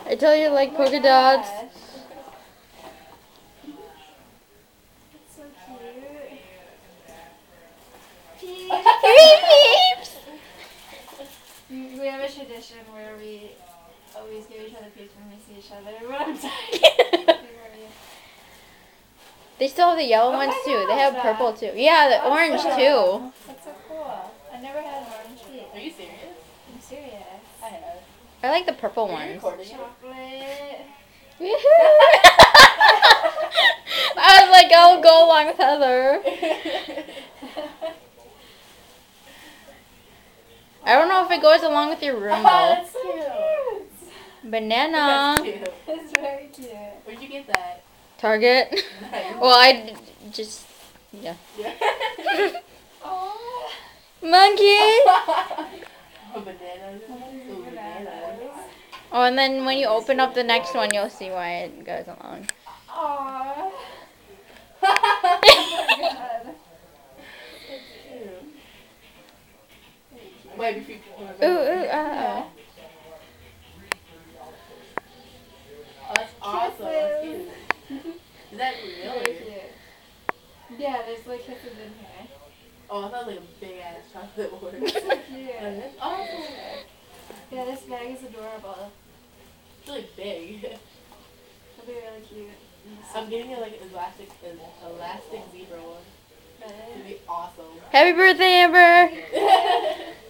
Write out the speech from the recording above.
I told you like polka dots. That's so cute. Peeps! We have a tradition where we always give each other peeps when we see each other. But I'm sorry. They still have the yellow ones too. They have purple too. Yeah, the orange too. That's so cool. I never had an orange peep. Are you serious? I'm serious. I have. I like the purple Are you ones. recording it? Chocolate. I was like, I'll go along with Heather. I don't know if it goes along with your room though. That's so cute. Banana. That's cute. It's very cute. Where'd you get that? Target. Nice. Well, I just, yeah. Yeah. Oh. Monkey. Bananas. Ooh, bananas. Oh, and then when you open up the next one, you'll see why it goes along. Aww. That's cute. Wait, before you Ooh. Oh, that's awesome. That's cute. Is that real? Very cute. Yeah, there's like kisses in here. Oh, I thought it was like a big ass chocolate order. It's so cute. That's awesome. Yeah, this bag is adorable. It's really big. It'll be really cute. I'm getting it like an elastic zebra one. But It'd be awesome. Happy birthday, Amber.